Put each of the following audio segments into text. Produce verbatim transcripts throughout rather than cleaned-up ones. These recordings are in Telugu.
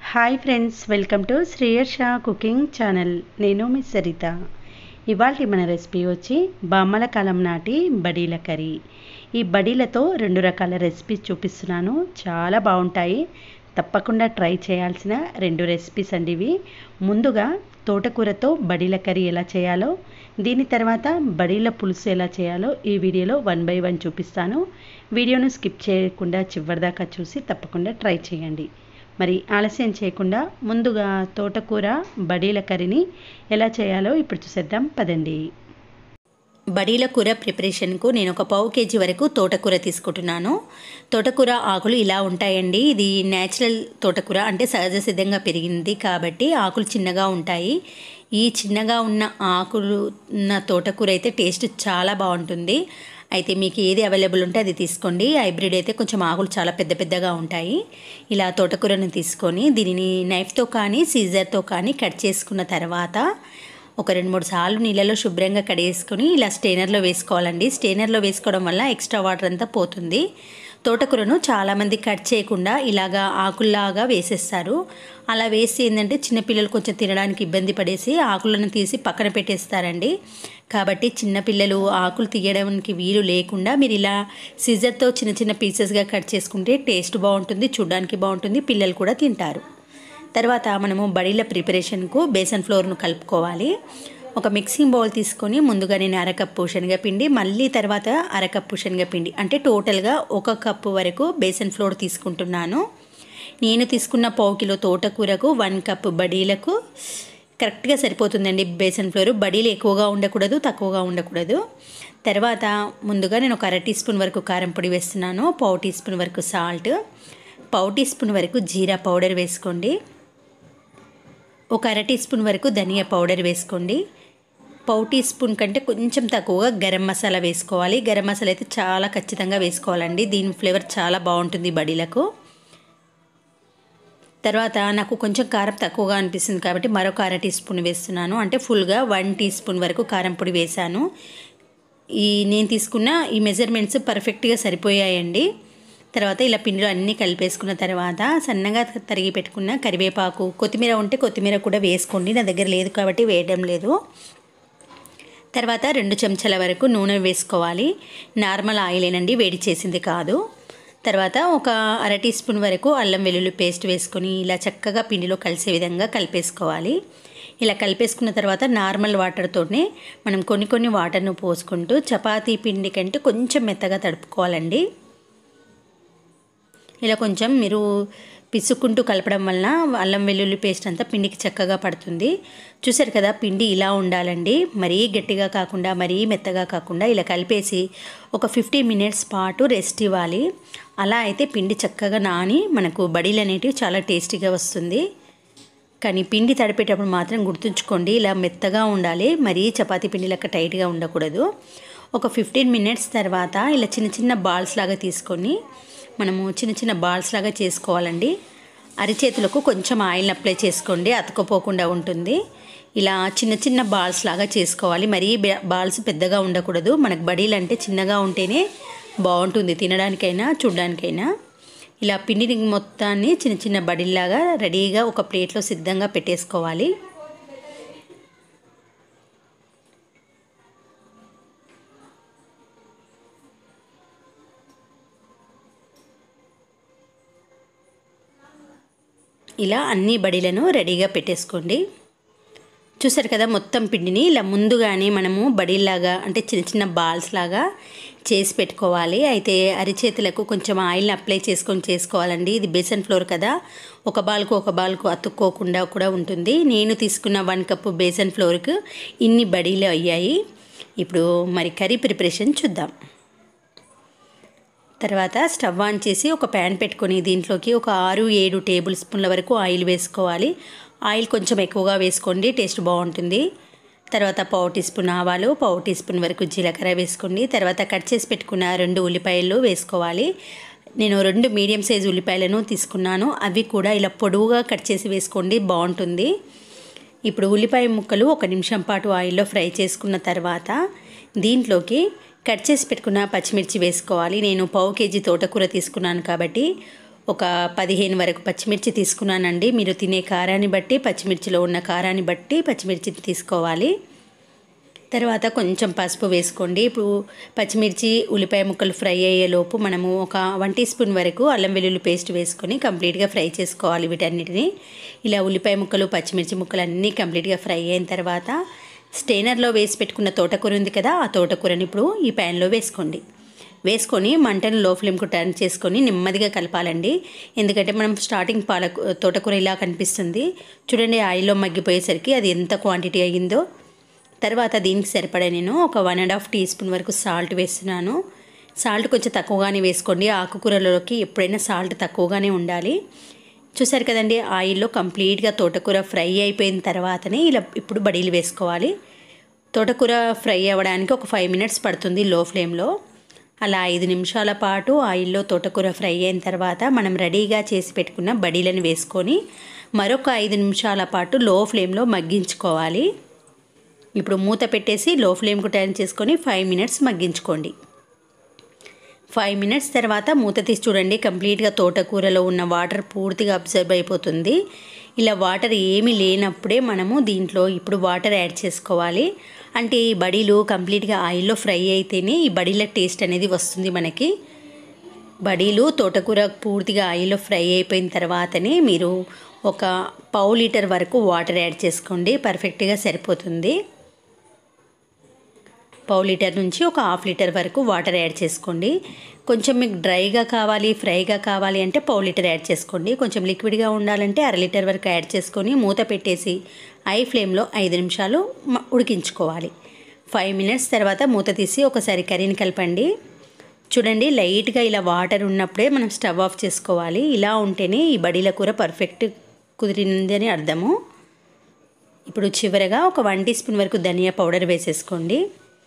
Hi friends, welcome to Shreyarsha cooking channel. నేను మీ సరిత. ఇవాళ మన రెసిపీ వచ్చి బామ్మల కాలం నాటి బడీల కర్రీ. ఈ బడీలతో రెండు రకాల రెసిపీస్ చూపిస్తున్నాను, చాలా బాగుంటాయి. తప్పకుండా ట్రై చేయాల్సిన రెండు రెసిపీస్ అండి ఇవి. ముందుగా తోటకూరతో బడీల కర్రీ ఎలా చేయాలో, దీని తర్వాత బడీల పులుసు ఎలా చేయాలో ఈ వీడియోలో వన్ బై వన్ చూపిస్తాను. వీడియోను స్కిప్ చేయకుండా చివరిదాకా చూసి తప్పకుండా ట్రై చేయండి. మరి ఆలస్యం చేయకుండా ముందుగా తోటకూర బడీల కర్రీని ఎలా చేయాలో ఇప్పుడు చూసేద్దాం పదండి. బడీల కూర ప్రిపరేషన్కు నేను ఒక పావు కేజీ వరకు తోటకూర తీసుకుంటున్నాను. తోటకూర ఆకులు ఇలా ఉంటాయండి. ఇది న్యాచురల్ తోటకూర, అంటే సహజ సిద్ధంగా పెరిగింది కాబట్టి ఆకులు చిన్నగా ఉంటాయి. ఈ చిన్నగా ఉన్న ఆకులు ఉన్న తోటకూర అయితే టేస్ట్ చాలా బాగుంటుంది. అయితే మీకు ఏది అవైలబుల్ ఉంటే అది తీసుకోండి. హైబ్రిడ్ అయితే కొంచెం ఆకులు చాలా పెద్ద పెద్దగా ఉంటాయి. ఇలా తోటకూరను తీసుకొని దీనిని నైఫ్తో కానీ సీజర్తో కానీ కట్ చేసుకున్న తర్వాత ఒక రెండు మూడు సార్లు నీళ్ళలో శుభ్రంగా కడిగేసుకొని ఇలా స్టెయినర్లో వేసుకోవాలండి. స్టెయినర్లో వేసుకోవడం వల్ల ఎక్స్ట్రా వాటర్ అంతా పోతుంది. తోటకూరను చాలామంది కట్ చేయకుండా ఇలాగా ఆకుల్లాగా వేసేస్తారు. అలా వేసి ఏంటంటే చిన్నపిల్లలు కొంచెం తినడానికి ఇబ్బంది పడేసి ఆకులను తీసి పక్కన పెట్టేస్తారండి. కాబట్టి చిన్నపిల్లలు ఆకులు తీయడానికి వీలు లేకుండా మీరు ఇలా సిజర్తో చిన్న చిన్న పీసెస్గా కట్ చేసుకుంటే టేస్ట్ బాగుంటుంది, చూడడానికి బాగుంటుంది, పిల్లలు కూడా తింటారు. తర్వాత మనము బడీల ప్రిపరేషన్కు బేసన్ ఫ్లోర్ను కలుపుకోవాలి. ఒక మిక్సింగ్ బౌల్ తీసుకొని ముందుగా నేను అరకప్పు శనగపిండి, మళ్ళీ తర్వాత అరకప్పు శనగపిండి, అంటే టోటల్గా ఒక కప్పు వరకు బేసన్ ఫ్లోర్ తీసుకుంటున్నాను. నేను తీసుకున్న పావు కిలో తోటకూరకు వన్ కప్పు బడీలకు కరెక్ట్గా సరిపోతుందండి బేసన్ ఫ్లోరు. బడీలు ఎక్కువగా ఉండకూడదు, తక్కువగా ఉండకూడదు. తర్వాత ముందుగా నేను ఒక అర టీ స్పూన్ వరకు కారం పొడి వేస్తున్నాను, పావు టీ స్పూన్ వరకు సాల్ట్, పావు టీ స్పూన్ వరకు జీరా పౌడర్ వేసుకోండి, ఒక అర టీ స్పూన్ వరకు ధనియా పౌడర్ వేసుకోండి, పావు టీ స్పూన్ కంటే కొంచెం తక్కువగా గరం మసాలా వేసుకోవాలి. గరం మసాలా అయితే చాలా ఖచ్చితంగా వేసుకోవాలండి, దీని ఫ్లేవర్ చాలా బాగుంటుంది బడీలకు. తర్వాత నాకు కొంచెం కారం తక్కువగా అనిపిస్తుంది కాబట్టి మరొక అర టీ స్పూన్ వేస్తున్నాను, అంటే ఫుల్గా వన్ టీ స్పూన్ వరకు కారం పొడి వేసాను. ఈ నేను తీసుకున్న ఈ మెజర్మెంట్స్ పర్ఫెక్ట్గా సరిపోయాయండి. తర్వాత ఇలా పిండిలో అన్నీ కలిపేసుకున్న తర్వాత సన్నగా తరిగి పెట్టుకున్న కరివేపాకు, కొత్తిమీర ఉంటే కొత్తిమీర కూడా వేసుకోండి. నా దగ్గర లేదు కాబట్టి వేయడం లేదు. తర్వాత రెండు చెంచాల వరకు నూనె వేసుకోవాలి. నార్మల్ ఆయిలేనండి, వేడి చేసింది కాదు. తర్వాత ఒక అర టీ స్పూన్ వరకు అల్లం వెల్లుల్లి పేస్ట్ వేసుకొని ఇలా చక్కగా పిండిలో కలిసే విధంగా కలిపేసుకోవాలి. ఇలా కలిపేసుకున్న తర్వాత నార్మల్ వాటర్తోనే మనం కొన్ని కొన్ని వాటర్ను పోసుకుంటూ చపాతీ పిండి కంటే కొంచెం మెత్తగా తడుపుకోవాలండి. ఇలా కొంచెం మీరు పిసుక్కుంటూ కలపడం వలన అల్లం వెల్లుల్లి పేస్ట్ అంతా పిండికి చక్కగా పడుతుంది. చూసారు కదా, పిండి ఇలా ఉండాలండి, మరీ గట్టిగా కాకుండా మరీ మెత్తగా కాకుండా ఇలా కలిపేసి ఒక ఫిఫ్టీన్ మినిట్స్ పాటు రెస్ట్ ఇవ్వాలి. అలా అయితే పిండి చక్కగా నాని మనకు బడీలు అనేటివి చాలా టేస్టీగా వస్తుంది. కానీ పిండి తడిపేటప్పుడు మాత్రం గుర్తుంచుకోండి, ఇలా మెత్తగా ఉండాలి, మరీ చపాతీ పిండి లెక్క టైట్గా ఉండకూడదు. ఒక ఫిఫ్టీన్ మినిట్స్ తర్వాత ఇలా చిన్న చిన్న బాల్స్ లాగా తీసుకొని మనము చిన్న చిన్న బాల్స్ లాగా చేసుకోవాలండి. అరిచేతులకు కొంచెం ఆయిల్ అప్లై చేసుకోండి, అతుకపోకుండా ఉంటుంది. ఇలా చిన్న చిన్న బాల్స్ లాగా చేసుకోవాలి, మరీ బాల్స్ పెద్దగా ఉండకూడదు. మనకు బడీలు అంటే చిన్నగా ఉంటేనే బాగుంటుంది, తినడానికైనా చూడడానికైనా. ఇలా పిండిని మొత్తాన్ని చిన్న చిన్న బడీల్లాగా రెడీగా ఒక ప్లేట్లో సిద్ధంగా పెట్టేసుకోవాలి. ఇలా అన్ని బడీలను రెడీగా పెట్టేసుకోండి. చూసారు కదా, మొత్తం పిండిని ఇలా ముందుగానే మనము బడీలాగా అంటే చిన్న చిన్న బాల్స్ లాగా చేసి పెట్టుకోవాలి. అయితే అరిచేతులకు కొంచెం ఆయిల్ని అప్లై చేసుకొని చేసుకోవాలండి. ఇది బేసన్ ఫ్లోర్ కదా, ఒక బాల్కు ఒక బాల్కు అతుక్కోకుండా కూడా ఉంటుంది. నేను తీసుకున్న వన్ కప్పు బేసన్ ఫ్లోర్కు ఇన్ని బడీలు అయ్యాయి. ఇప్పుడు మరి కర్రీ ప్రిపరేషన్ చూద్దాం. తర్వాత స్టవ్ ఆన్ చేసి ఒక ప్యాన్ పెట్టుకొని దీంట్లోకి ఒక ఆరు ఏడు టేబుల్ స్పూన్ల వరకు ఆయిల్ వేసుకోవాలి. ఆయిల్ కొంచెం ఎక్కువగా వేసుకోండి, టేస్ట్ బాగుంటుంది. తర్వాత పావు టీ స్పూన్ ఆవాలు, పావు టీ స్పూన్ వరకు జీలకర్ర వేసుకోండి. తర్వాత కట్ చేసి పెట్టుకున్న రెండు ఉల్లిపాయలు వేసుకోవాలి. నేను రెండు మీడియం సైజు ఉల్లిపాయలను తీసుకున్నాను, అవి కూడా ఇలా పొడవుగా కట్ చేసి వేసుకోండి, బాగుంటుంది. ఇప్పుడు ఉల్లిపాయ ముక్కలు ఒక నిమిషం పాటు ఆయిల్లో ఫ్రై చేసుకున్న తర్వాత దీంట్లోకి కట్ చేసి పెట్టుకున్న పచ్చిమిర్చి వేసుకోవాలి. నేను పావు కేజీ తోటకూర తీసుకున్నాను కాబట్టి ఒక పదిహేను వరకు పచ్చిమిర్చి తీసుకున్నానండి. మీరు తినే కారాన్ని బట్టి, పచ్చిమిర్చిలో ఉన్న కారాన్ని బట్టి పచ్చిమిర్చి తీసుకోవాలి. తర్వాత కొంచెం పసుపు వేసుకోండి. ఇప్పుడు పచ్చిమిర్చి ఉల్లిపాయ ముక్కలు ఫ్రై అయ్యేలోపు మనము ఒక వన్ టీ స్పూన్ వరకు అల్లం వెల్లుల్లి పేస్ట్ వేసుకొని కంప్లీట్గా ఫ్రై చేసుకోవాలి వీటన్నిటిని. ఇలా ఉల్లిపాయ ముక్కలు పచ్చిమిర్చి ముక్కలు అన్నీ కంప్లీట్గా ఫ్రై అయిన తర్వాత స్టెయినర్లో వేసి పెట్టుకున్న తోటకూర ఉంది కదా, ఆ తోటకూరని ఇప్పుడు ఈ ప్యాన్లో వేసుకోండి. వేసుకొని మంటను లో ఫ్లేమ్కు టర్న్ చేసుకొని నెమ్మదిగా కలపాలండి. ఎందుకంటే మనం స్టార్టింగ్ పాల తోటకూర ఇలా కనిపిస్తుంది చూడండి, ఆయిల్లో మగ్గిపోయేసరికి అది ఎంత క్వాంటిటీ అయ్యిందో. తర్వాత దీనికి సరిపడా నేను ఒక one and half teaspoon వరకు సాల్ట్ వేస్తున్నాను. సాల్ట్ కొంచెం తక్కువగానే వేసుకోండి. ఆకుకూరలోకి ఎప్పుడైనా సాల్ట్ తక్కువగానే ఉండాలి. చూసారు కదండి, ఆయిల్లో కంప్లీట్గా తోటకూర ఫ్రై అయిపోయిన తర్వాతనే ఇలా ఇప్పుడు బడీలు వేసుకోవాలి. తోటకూర ఫ్రై అవ్వడానికి ఒక ఫైవ్ మినిట్స్ పడుతుంది లో ఫ్లేమ్లో. అలా ఐదు నిమిషాల పాటు ఆయిల్లో తోటకూర ఫ్రై అయిన తర్వాత మనం రెడీగా చేసి పెట్టుకున్న బడీలను వేసుకొని మరొక ఐదు నిమిషాల పాటు లో ఫ్లేమ్లో మగ్గించుకోవాలి. ఇప్పుడు మూత పెట్టేసి లో ఫ్లేమ్కు టర్న్ చేసుకొని ఫైవ్ మినిట్స్ మగ్గించుకోండి. ఫైవ్ మినిట్స్ తర్వాత మూత తీసి చూడండి, కంప్లీట్గా తోటకూరలో ఉన్న వాటర్ పూర్తిగా అబ్జర్వ్ అయిపోతుంది. ఇలా వాటర్ ఏమీ లేనప్పుడే మనము దీంట్లో ఇప్పుడు వాటర్ యాడ్ చేసుకోవాలి. అంటే ఈ బడీలు కంప్లీట్గా ఆయిల్లో ఫ్రై అయితేనే ఈ బడీల టేస్ట్ అనేది వస్తుంది మనకి. బడీలు తోటకూర పూర్తిగా ఆయిల్లో ఫ్రై అయిపోయిన తర్వాతనే మీరు ఒక పావు లీటర్ వరకు వాటర్ యాడ్ చేసుకోండి, పర్ఫెక్ట్గా సరిపోతుంది. పావు లీటర్ నుంచి ఒక హాఫ్ లీటర్ వరకు వాటర్ యాడ్ చేసుకోండి. కొంచెం మీకు డ్రైగా కావాలి, ఫ్రైగా కావాలి అంటే పావు లీటర్ యాడ్ చేసుకోండి. కొంచెం లిక్విడ్గా ఉండాలంటే అర లీటర్ వరకు యాడ్ చేసుకొని మూత పెట్టేసి హై ఫ్లేమ్లో ఐదు నిమిషాలు ఉడికించుకోవాలి. ఫైవ్ మినిట్స్ తర్వాత మూత తీసి ఒకసారి కర్రీని కలపండి. చూడండి, లైట్గా ఇలా వాటర్ ఉన్నప్పుడే మనం స్టవ్ ఆఫ్ చేసుకోవాలి. ఇలా ఉంటేనే ఈ బడీల కూర పర్ఫెక్ట్ కుదిరిందని అర్థము. ఇప్పుడు చివరగా ఒక వన్ టీ స్పూన్ వరకు ధనియా పౌడర్ వేసేసుకోండి.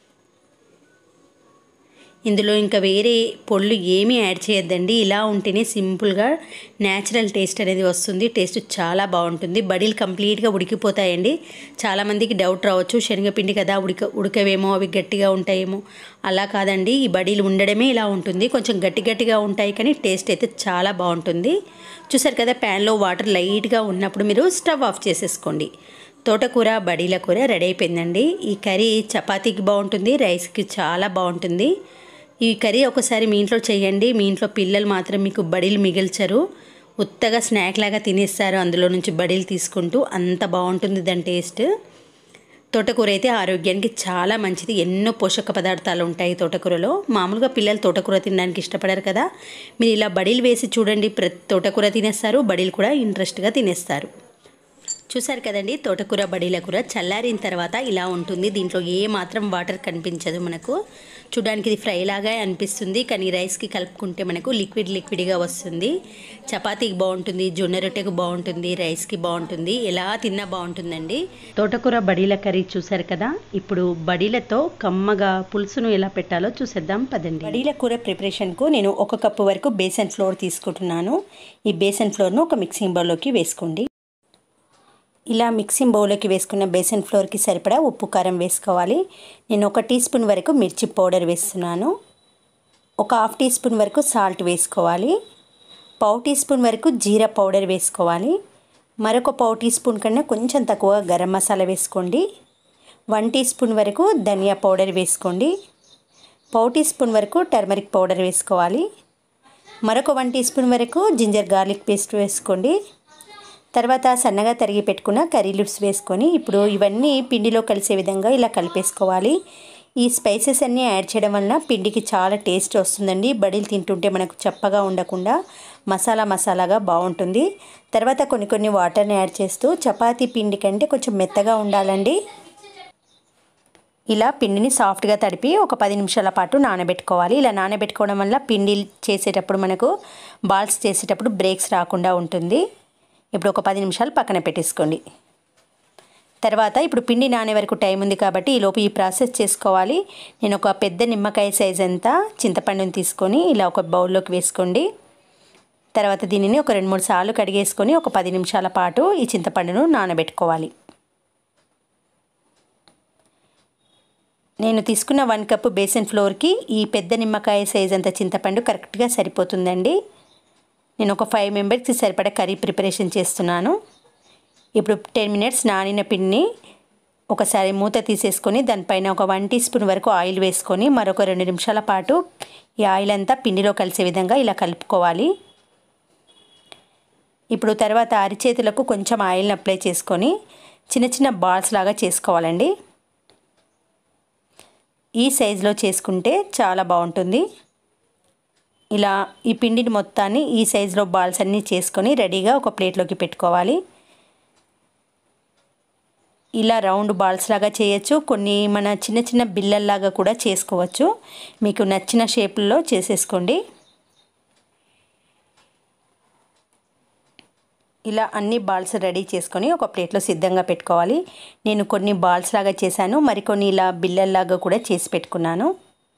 ఇందులో ఇంకా వేరే పొళ్ళు ఏమీ యాడ్ చేయొద్దండి. ఇలా ఉంటేనే సింపుల్గా న్యాచురల్ టేస్ట్ అనేది వస్తుంది. టేస్ట్ చాలా బాగుంటుంది. బడీలు కంప్లీట్గా ఉడికిపోతాయండి. చాలామందికి డౌట్ రావచ్చు, శనగపిండి కదా ఉడక ఉడకవేమో అవి గట్టిగా ఉంటాయేమో. అలా కాదండి, ఈ బడీలు ఉండడమే ఇలా ఉంటుంది. కొంచెం గట్టి గట్టిగా ఉంటాయి కానీ టేస్ట్ అయితే చాలా బాగుంటుంది. చూసారు కదా, ప్యాన్లో వాటర్ లైట్గా ఉన్నప్పుడు మీరు స్టవ్ ఆఫ్ చేసేసుకోండి. తోటకూర బడీల కూర రెడీ అయిపోయిందండి. ఈ కర్రీ చపాతీకి బాగుంటుంది, రైస్కి చాలా బాగుంటుంది. ఈ కర్రీ ఒకసారి మీ ఇంట్లో చేయండి. మీ ఇంట్లో పిల్లలు మాత్రం మీకు బడీలు మిగిల్చరు, ఉత్తగా స్నాక్ లాగా తినేస్తారు అందులో నుంచి బడీలు తీసుకుంటూ. అంత బాగుంటుంది దాని టేస్ట్. తోటకూర అయితే ఆరోగ్యానికి చాలా మంచిది. ఎన్నో పోషక పదార్థాలు ఉంటాయి తోటకూరలో. మామూలుగా పిల్లలు తోటకూర తినడానికి ఇష్టపడరు కదా, మీరు ఇలా బడీలు వేసి చూడండి, ప్రతి తోటకూర తినేస్తారు, బడీలు కూడా ఇంట్రెస్ట్గా తినేస్తారు. చూసారు కదండి, తోటకూర బడీల కూర చల్లారిన తర్వాత ఇలా ఉంటుంది. దీంట్లో ఏ మాత్రం వాటర్ కనిపించదు మనకు. చూడడానికి ఇది ఫ్రై లాగా అనిపిస్తుంది, కానీ రైస్కి కలుపుకుంటే మనకు లిక్విడ్ లిక్విడ్గా వస్తుంది. చపాతీకి బాగుంటుంది, జొన్న రొట్టెకు బాగుంటుంది, రైస్కి బాగుంటుంది, ఎలా తిన్నా బాగుంటుందండి. తోటకూర బడీల కర్రీ చూసారు కదా. ఇప్పుడు బడీలతో కమ్మగా పులుసును ఎలా పెట్టాలో చూసేద్దాం పదండి. బడీల కూర ప్రిపరేషన్కు నేను ఒక కప్పు వరకు బేసన్ ఫ్లోర్ తీసుకుంటున్నాను. ఈ బేసన్ ఫ్లోర్ను ఒక మిక్సింగ్ బౌల్లోకి వేసుకోండి. ఇలా మిక్సింగ్ బౌల్లోకి వేసుకున్న బేసన్ ఫ్లోర్కి సరిపడా ఉప్పు కారం వేసుకోవాలి. నేను ఒక టీ స్పూన్ వరకు మిర్చి పౌడర్ వేస్తున్నాను. ఒక హాఫ్ టీ స్పూన్ వరకు సాల్ట్ వేసుకోవాలి. పావు టీ స్పూన్ వరకు జీరా పౌడర్ వేసుకోవాలి. మరొక పావు టీ స్పూన్ కన్నా కొంచెం తక్కువ గరం మసాలా వేసుకోండి. వన్ టీ స్పూన్ వరకు ధనియా పౌడర్ వేసుకోండి. పావు టీ స్పూన్ వరకు టర్మరిక్ పౌడర్ వేసుకోవాలి. మరొక వన్ టీ స్పూన్ వరకు జింజర్ గార్లిక్ పేస్ట్ వేసుకోండి. తర్వాత సన్నగా తరిగి పెట్టుకున్న కర్రీ లీవ్స్ వేసుకొని ఇప్పుడు ఇవన్నీ పిండిలో కలిసే విధంగా ఇలా కలిపేసుకోవాలి. ఈ స్పైసెస్ అన్నీ యాడ్ చేయడం వలన పిండికి చాలా టేస్ట్ వస్తుందండి. బడీలు తింటుంటే మనకు చప్పగా ఉండకుండా మసాలా మసాలాగా బాగుంటుంది. తర్వాత కొన్ని కొన్ని వాటర్ని యాడ్ చేస్తూ చపాతీ పిండి కంటే కొంచెం మెత్తగా ఉండాలండి. ఇలా పిండిని సాఫ్ట్గా తడిపి ఒక పది నిమిషాల పాటు నానబెట్టుకోవాలి. ఇలా నానబెట్టుకోవడం వల్ల పిండి చేసేటప్పుడు మనకు బాల్స్ చేసేటప్పుడు బ్రేక్స్ రాకుండా ఉంటుంది. ఇప్పుడు ఒక పది నిమిషాలు పక్కన పెట్టేసుకోండి. తర్వాత ఇప్పుడు పిండి నానే వరకు టైం ఉంది కాబట్టి ఈలోపు ఈ ప్రాసెస్ చేసుకోవాలి. నేను ఒక పెద్ద నిమ్మకాయ సైజ్ అంతా చింతపండుని తీసుకొని ఇలా ఒక బౌల్లోకి వేసుకోండి. తర్వాత దీనిని ఒక రెండు మూడు సార్లు కడిగేసుకొని ఒక పది నిమిషాల పాటు ఈ చింతపండును నానబెట్టుకోవాలి. నేను తీసుకున్న వన్ కప్పు బేసన్ ఫ్లోర్కి ఈ పెద్ద నిమ్మకాయ సైజ్ అంత చింతపండు కరెక్ట్గా సరిపోతుందండి. నేను ఒక ఫైవ్ మెంబర్స్కి సరిపడా కర్రీ ప్రిపరేషన్ చేస్తున్నాను. ఇప్పుడు టెన్ మినిట్స్ నానిన పిండిని ఒకసారి మూత తీసేసుకొని దానిపైన ఒక వన్ టీ స్పూన్ వరకు ఆయిల్ వేసుకొని మరొక రెండు నిమిషాల పాటు ఈ ఆయిల్ అంతా పిండిలో కలిసే విధంగా ఇలా కలుపుకోవాలి. ఇప్పుడు తర్వాత అరిచేతులకు కొంచెం ఆయిల్ని అప్లై చేసుకొని చిన్న చిన్న బాల్స్ లాగా చేసుకోవాలండి. ఈ సైజులో చేసుకుంటే చాలా బాగుంటుంది. ఇలా ఈ పిండిని మొత్తాన్ని ఈ సైజులో బాల్స్ అన్నీ చేసుకొని రెడీగా ఒక ప్లేట్లోకి పెట్టుకోవాలి. ఇలా రౌండ్ బాల్స్ లాగా చేయొచ్చు, కొన్ని మన చిన్న చిన్న బిళ్ళల్లాగా కూడా చేసుకోవచ్చు. మీకు నచ్చిన షేపుల్లో చేసేసుకోండి. ఇలా అన్ని బాల్స్ రెడీ చేసుకొని ఒక ప్లేట్లో సిద్ధంగా పెట్టుకోవాలి. నేను కొన్ని బాల్స్ లాగా చేశాను, మరికొన్ని ఇలా బిళ్ళల్లాగా కూడా చేసి పెట్టుకున్నాను.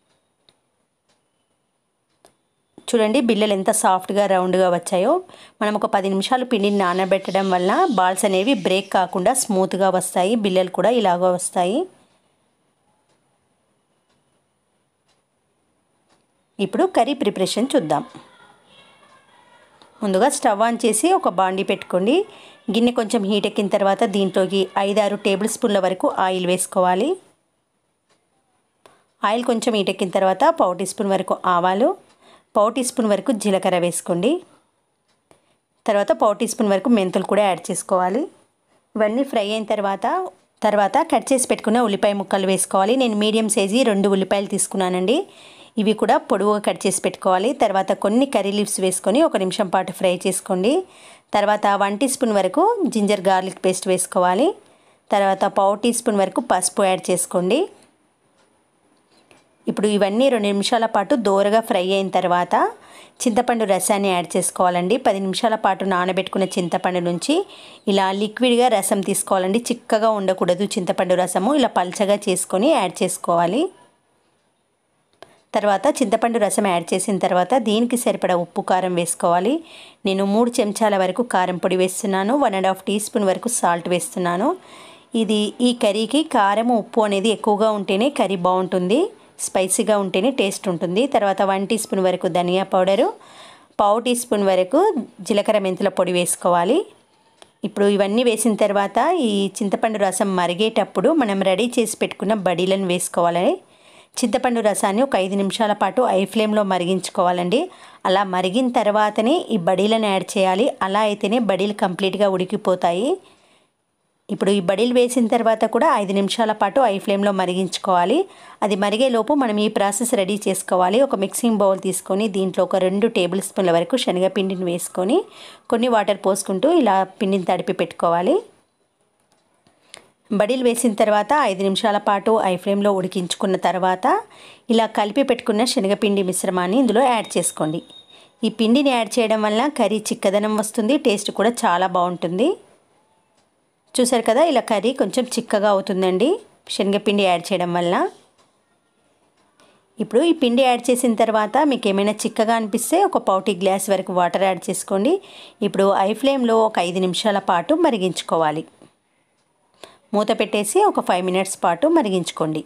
చూడండి బిళ్ళలు ఎంత సాఫ్ట్గా రౌండ్గా వచ్చాయో. మనం ఒక పది నిమిషాలు పిండిని నానబెట్టడం వల్ల బాల్స్ అనేవి బ్రేక్ కాకుండా స్మూత్గా వస్తాయి, బిళ్ళలు కూడా ఇలాగ వస్తాయి. ఇప్పుడు కర్రీ ప్రిపరేషన్ చూద్దాం. ముందుగా స్టవ్ ఆన్ చేసి ఒక బాండీ పెట్టుకోండి. గిన్నె కొంచెం హీట్ ఎక్కిన తర్వాత దీంట్లోకి ఐదారు టేబుల్ స్పూన్ల వరకు ఆయిల్ వేసుకోవాలి. ఆయిల్ కొంచెం హీట్ ఎక్కిన తర్వాత పావు టీ స్పూన్ వరకు ఆవాలు, పావు టీ స్పూన్ వరకు జీలకర్ర వేసుకోండి. తర్వాత పావు టీ స్పూన్ వరకు మెంతులు కూడా యాడ్ చేసుకోవాలి. ఇవన్నీ ఫ్రై అయిన తర్వాత తర్వాత కట్ చేసి పెట్టుకున్న ఉల్లిపాయ ముక్కలు వేసుకోవాలి. నేను మీడియం సైజు రెండు ఉల్లిపాయలు తీసుకున్నానండి. ఇవి కూడా పొడవుగా కట్ చేసి పెట్టుకోవాలి. తర్వాత కొన్ని కర్రీ లీవ్స్ వేసుకొని ఒక నిమిషం పాటు ఫ్రై చేసుకోండి. తర్వాత వన్ టీ స్పూన్ వరకు జింజర్ గార్లిక్ పేస్ట్ వేసుకోవాలి. తర్వాత పావు టీ స్పూన్ వరకు పసుపు యాడ్ చేసుకోండి. ఇప్పుడు ఇవన్నీ రెండు నిమిషాల పాటు దోరగా ఫ్రై అయిన తర్వాత చింతపండు రసాన్ని యాడ్ చేసుకోవాలండి. పది నిమిషాల పాటు నానబెట్టుకున్న చింతపండు నుంచి ఇలా లిక్విడ్గా రసం తీసుకోవాలండి. చిక్కగా ఉండకూడదు చింతపండు రసము, ఇలా పల్చగా చేసుకొని యాడ్ చేసుకోవాలి. తర్వాత చింతపండు రసం యాడ్ చేసిన తర్వాత దీనికి సరిపడా ఉప్పు కారం వేసుకోవాలి. నేను మూడు చెంచాల వరకు కారం పొడి వేస్తున్నాను. One and half teaspoon వరకు సాల్ట్ వేస్తున్నాను. ఇది ఈ కర్రీకి కారం ఉప్పు అనేది ఎక్కువగా ఉంటేనే కర్రీ బాగుంటుంది, స్పైసీగా ఉంటేనే టేస్ట్ ఉంటుంది. తర్వాత వన్ టీ స్పూన్ వరకు ధనియా పౌడరు, పావు టీ స్పూన్ వరకు జీలకర్ర మెంతుల పొడి వేసుకోవాలి. ఇప్పుడు ఇవన్నీ వేసిన తర్వాత ఈ చింతపండు రసం మరిగేటప్పుడు మనం రెడీ చేసి పెట్టుకున్న బడీలను వేసుకోవాలి. చింతపండు రసాన్ని ఒక ఐదు నిమిషాల పాటు ఐ ఫ్లేమ్లో మరిగించుకోవాలండి. అలా మరిగిన తర్వాతనే ఈ బడీలను యాడ్ చేయాలి. అలా అయితేనే బడీలు కంప్లీట్గా ఉడికిపోతాయి. ఇప్పుడు ఈ బడీలు వేసిన తర్వాత కూడా ఐదు నిమిషాల పాటు ఐ ఫ్లేమ్లో మరిగించుకోవాలి. అది మరిగేలోపు మనం ఈ ప్రాసెస్ రెడీ చేసుకోవాలి. ఒక మిక్సింగ్ బౌల్ తీసుకొని దీంట్లో ఒక రెండు టేబుల్ స్పూన్ల వరకు శనగపిండిని వేసుకొని కొన్ని వాటర్ పోసుకుంటూ ఇలా పిండిని తడిపి పెట్టుకోవాలి. బడీలు వేసిన తర్వాత ఐదు నిమిషాల పాటు ఐ ఫ్లేమ్లో ఉడికించుకున్న తర్వాత ఇలా కలిపి పెట్టుకున్న శనగపిండి మిశ్రమాన్ని ఇందులో యాడ్ చేసుకోండి. ఈ పిండిని యాడ్ చేయడం వల్ల కర్రీ చిక్కదనం వస్తుంది, టేస్ట్ కూడా చాలా బాగుంటుంది. చూసారు కదా, ఇలా కర్రీ కొంచెం చిక్కగా అవుతుందండి శనగపిండి యాడ్ చేయడం వల్ల. ఇప్పుడు ఈ పిండి యాడ్ చేసిన తర్వాత మీకు ఏమైనా చిక్కగా అనిపిస్తే ఒక పావు టీ గ్లాస్ వరకు వాటర్ యాడ్ చేసుకోండి. ఇప్పుడు ఐ ఫ్లేమ్లో ఒక ఐదు నిమిషాల పాటు మరిగించుకోవాలి. మూత పెట్టేసి ఒక ఫైవ్ మినిట్స్ పాటు మరిగించుకోండి.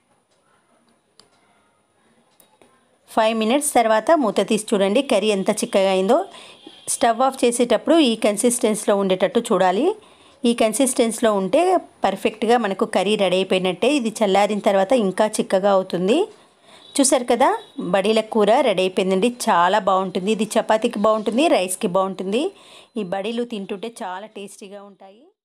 ఫైవ్ మినిట్స్ తర్వాత మూత తీసి చూడండి కర్రీ ఎంత చిక్కగా అయిందో. స్టవ్ ఆఫ్ చేసేటప్పుడు ఈ కన్సిస్టెన్సీలో ఉండేటట్టు చూడాలి. ఈ కన్సిస్టెన్సీలో ఉంటే పర్ఫెక్ట్గా మనకు కర్రీ రెడీ అయిపోయినట్టే. ఇది చల్లారిన తర్వాత ఇంకా చిక్కగా అవుతుంది. చూసారు కదా, బడీల కూర రెడీ అయిపోయిందండి. చాలా బాగుంటుంది. ఇది చపాతీకి బాగుంటుంది, రైస్కి బాగుంటుంది. ఈ బడీలు తింటుంటే చాలా టేస్టీగా ఉంటాయి.